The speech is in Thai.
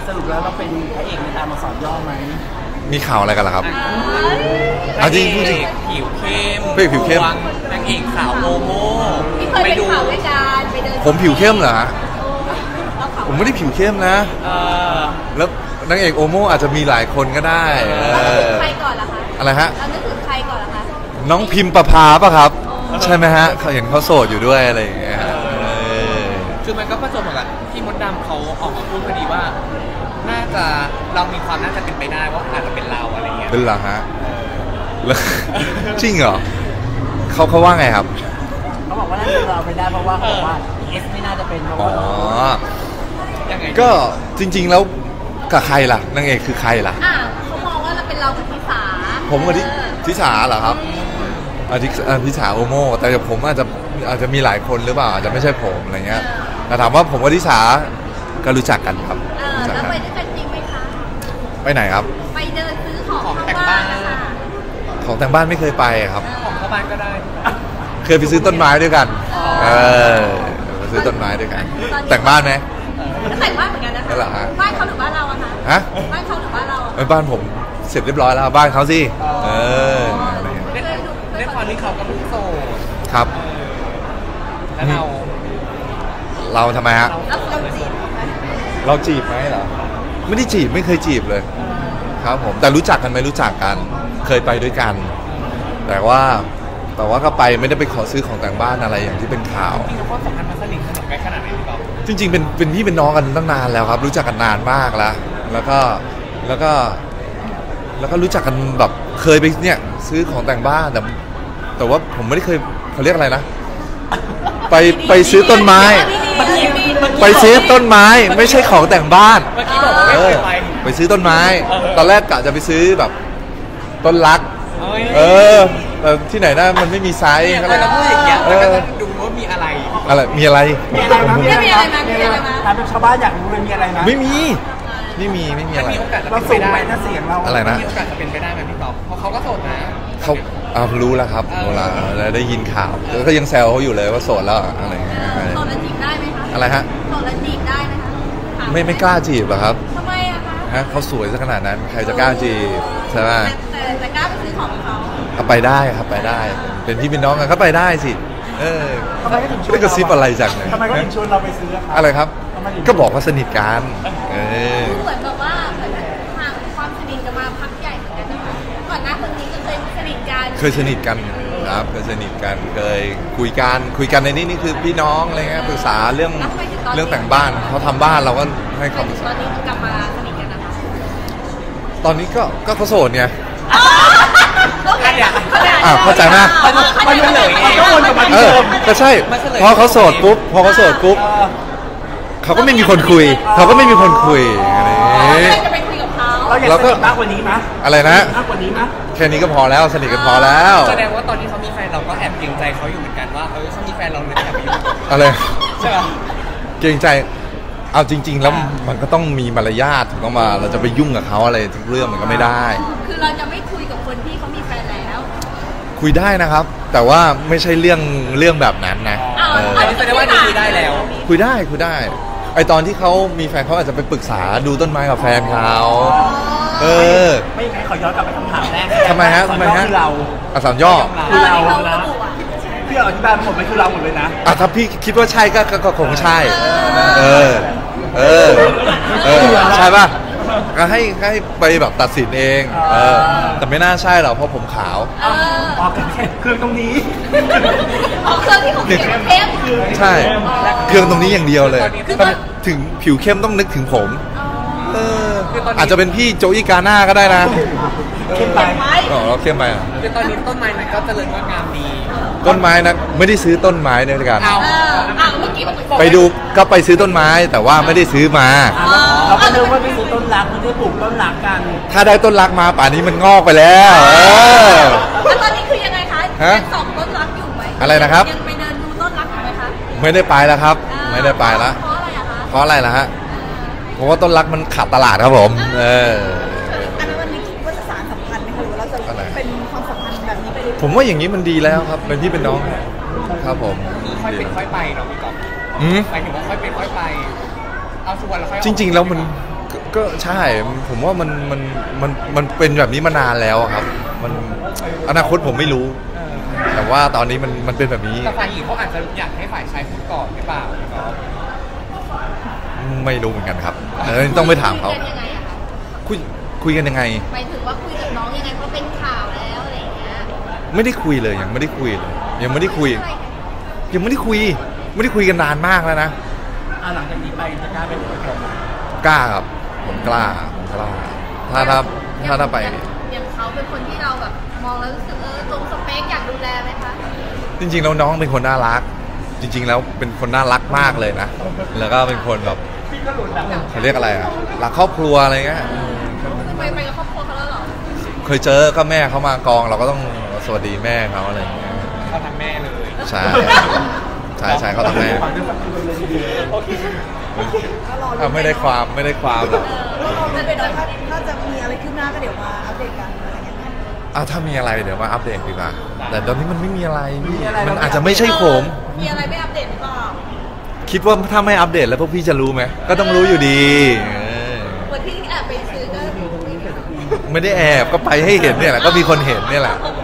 สรุปแล้วเราเป็นพระเอกในตามอักษรย่อไหมมีข่าวอะไรกันล่ะครับจริงจริงผิวเข้มผิวเข้มนางเอกขาวโมโมไปดูข่าวด้วยกันไปเดินผมผิวเข้มเหรอผมไม่ได้ผิวเข้มนะแล้วนางเอกโอโมอาจจะมีหลายคนก็ได้ใครก่อนล่ะคะอะไรฮะเรานึกถึงใครก่อนล่ะคะน้องพิมพ์ประภาป่ะครับใช่ไหมฮะเขาเห็นเขาโสดอยู่ด้วยอะไรอย่างเงี้ยคือมันก็ประจวบเหมือนกันที่มดดำเขาออกมาพูดพอดีว่าน่าจะเรามีความน่าจะเป็นไปได้ว่าอาจจะเป็นเราอะไรเงี้ยเป็นเหรอฮะแล้วจริงเหรอเขาว่าไงครับเขาบอกว่าน่าจะเราไปได้เพราะว่าเขาบอกว่าเอสไม่น่าจะเป็นเพราะว่ายังไงก็จริงๆแล้วกับใครล่ะนางเอกคือใครล่ะเขามองว่าเราเป็นเรากับทิสาผมกับทิสาเหรอครับทิสาโอโมแต่ผมอาจจะมีหลายคนหรือเปล่าอาจจะไม่ใช่ผมอะไรเงี้ยแต่ถามว่าผมกับทิสาก็รู้จักกันครับแล้วไปด้วยกันจริงไหมคะไปไหนครับไปเดินซื้อของแต่งบ้านนะคะของแต่งบ้านไม่เคยไปครับของเข้าบ้านก็ได้เคยไปซื้อต้นไม้ด้วยกันไปซื้อต้นไม้ด้วยกันแต่งบ้านไหมแต่งบ้านเหมือนกันนะคะบ้านเขาหรือบ้านเราอะคะฮะบ้านเขาหรือบ้านเราบ้านผมเสร็จเรียบร้อยแล้วบ้านเขาสิได้ความที่เขาก็เพิ่งโสดครับแล้วเราทำไมฮะเราจีบไหมเหรอไม่ได้จีบไม่เคยจีบเลยครับผมแต่รู้จักกันไหมรู้จักกันเคยไปด้วยกันแต่ว่าก็ไปไม่ได้ไปขอซื้อของแต่งบ้านอะไรอย่างที่เป็นข่าวจริงๆความสัมพันธ์มันสนิทกันขนาดไหนพี่ก๊อฟจริงๆเป็นพี่เป็นน้องกันตั้งนานแล้วครับรู้จักกันนานมากแล้วก็รู้จักกันแบบเคยไปเนี่ยซื้อของแต่งบ้านแต่ว่าผมไม่ได้เคยเขาเรียกอะไรนะไปซื้อต้นไม้ไปซื้อต้นไม้ไม่ใช่ของแต่งบ้านเมื่อกี้บอกว่าไม่เคยไปซื้อต้นไม้ตอนแรกกะจะไปซื้อแบบต้นรักแต่ที่ไหนได้มันไม่มีไซส์อะไรเราพูดอย่างเงี้ยแล้วก็ต้องดูว่ามีอะไรมีอะไรตามชาวบ้านอยากรู้เลยมีอะไรนะไม่มีอะไรมีโอกาสจะเป็นไปได้นะเสียงเราอะไรนะมีโอกาสจะเป็นไปได้ไหมพี่ก๊อฟเพราะเขาก็โสดนะเขารู้แล้วครับเวลาได้ยินข่าวก็ยังแซวเขาอยู่เลยว่าโสดแล้วอะไรอย่างเงี้ยโสดแล้วจีบได้ไหมคะอะไรฮะโสดแล้วจีบได้ไหมคะไม่กล้าจีบหรอครับทำไมอะคะฮะเขาสวยซะขนาดนั้นใครจะกล้าจีบใช่ไหมแต่กล้าไปซื้อของเขาไปได้ครับไปได้เป็นพี่เป็นน้องกันก็ไปได้สิทำไมก็ถึงชวนไม่กระซิบอะไรจากไหนทำไมก็ถึงชวนเราไปซื้ออะไรครับก็บอกว่าสนิทกันเหมือนแบบว่าเหมือนห่างความสนิทกันมาพักใหญ่เหมือนกันนะคะก่อนหน้าคนนี้ก็เคยสนิทกันครับเคยสนิทกันเคยคุยกันในนี่คือพี่น้องอะไรเงี้ยปรึกษาเรื่องแต่งบ้านเขาทำบ้านเราก็ให้คำปรึกษาตอนนี้กลับมาสนิทกันนะคะตอนนี้ก็เขาโสดไงเข้าใจไหมมันเลยก็ใช่พอเขาโสดปุ๊บเขาก็ไม่มีคนคุยอะไรจะไปคุยกับเขาเราก็มากกว่านี้มั้ยอะไรนะมากกว่านี้มั้ยแค่นี้ก็พอแล้วสนิทกันพอแล้วแสดงว่าตอนที่เขามีแฟนเราก็แอบเกรงใจเขาอยู่เหมือนกันว่าเขามีแฟนเราเลยแอบไปยุ่งอะไรใช่ป่ะเกรงใจเอาจริงๆแล้วมันก็ต้องมีมารยาทถึงต้องมาเราจะไปยุ่งกับเขาอะไรทุกเรื่องมันก็ไม่ได้คือเราจะไม่คุยกับคนที่เขามีแฟนแล้วคุยได้นะครับแต่ว่าไม่ใช่เรื่องแบบนั้นนะแสดงว่าคุยได้แล้วคุยได้ไอตอนที่เขามีแฟนเขาอาจจะไปปรึกษาดูต้นไม้กับแฟนเขาไม่งั้นขอย้อนกลับไปคำถามแรกทำไมฮะเราอักษรย่อเราพี่อธิบายหมดไม่คือเราหมดเลยนะถ้าพี่คิดว่าใช่ก็คงใช่ใช่ป่ะก็ให้ไปแบบตัดสินเองแต่ไม่น่าใช่หรอกเพราะผมขาวออกเครื่องตรงนี้เครื่องที่ผมเข้มใช่เครื่องตรงนี้อย่างเดียวเลยถึงผิวเข้มต้องนึกถึงผมอาจจะเป็นพี่โจอี้กาน่าก็ได้นะเข้มไปเราเข้มไปคือตอนนี้ต้นไม้มันก็เจริญงอกงามดีต้นไม้นะไม่ได้ซื้อต้นไม้ในกันเมื่อกี้ไปดูก็ไปซื้อต้นไม้แต่ว่าไม่ได้ซื้อมาเราก็นึกว่าไปซื้อต้นรักไม่ได้ปลูกต้นรักกันถ้าได้ต้นรักมาป่านนี้มันงอกไปแล้วแล้วตอนนี้คือยังไงคะยังส่องต้นรักอยู่ไหมอะไรนะครับยังไปเดินดูต้นรักอยู่ไหมคะไม่ได้ไปแล้วครับไม่ได้ไปแล้วเพราะอะไรล่ะฮะเพราะว่าต้นรักมันขาดตลาดครับผมอันนั้นวันนี้คิดว่าจะสานสัมพันธ์ไหมคะหรือว่าเราจะเป็นความสัมพันธ์แบบนี้ไปเลยผมว่าอย่างนี้มันดีแล้วครับเป็นพี่เป็นน้องครับผมค่อยเป็นค่อยไปเนาะพี่ก๊อฟไปถึงว่าค่อยเป็นค่อยไปเอาชวนแล้วค่อยจริงๆแล้วมันก็ใช่ผมว่ามันเป็นแบบนี้มานานแล้วอะครับมันอนาคตผมไม่รู้ แต่ว่าตอนนี้มันเป็นแบบนี้แต่ฝ่ายหญิงเขาอาจจะอยากให้ฝ่ายชายพูดก่อนหรือเปล่าครับไม่รู้เหมือนกันครับต้องไปถามเขาคุยกันยังไงอะคะคุยกันยังไงหมายถึงว่าคุยกับน้องยังไงเพราะเป็นข่าวแล้วอะไรอย่างเงี้ยไม่ได้คุยเลยยังไม่ได้คุยเลยยังไม่ได้คุยกันนานมากแล้วนะหลังจากนี้ไปจะกล้าเป็นหัวโจกกล้าครับผมกล้าถ้าไปอย่างเขาเป็นคนที่เราแบบมองแล้วรู้สึกตรงสเปคอยากดูแลไหมคะจริงๆแล้วน้องเป็นคนน่ารัก จริง ๆ แล้วเป็นคนน่ารักมากเลยนะแล้วก็เป็นคนแบบเขาเรียกอะไรอะรักครอบครัวอะไรเงี้ยคือไปกับครอบครัวเขาแล้วเหรอเคยเจอก็แม่เขามากองเราก็ต้องสวัสดีแม่เขาอะไรอย่างเงี้ยเขาทำแม่เลยใช่ใช่เขาทำแม่ไม่ได้ความหรอกจะเป็นอะไรถ้าจะมีอะไรขึ้นหน้าก็เดี๋ยวมาอัปเดตกันอะไรอย่างเงี้ยถ้ามีอะไรเดี๋ยวมาอัปเดตดีกว่าแต่ตอนนี้มันไม่มีอะไรมันอาจจะไม่ใช่ผมมีอะไรไม่อัปเดตหรือเปล่าคิดว่าถ้าไม่อัปเดตแล้วพวกพี่จะรู้ไหมก็ต้องรู้อยู่ดีวันที่แอบไปซื้อก็ไม่ได้แอบก็ไปให้เห็นเนี่ยแหละก็มีคนเห็นเนี่ยแหละโอเค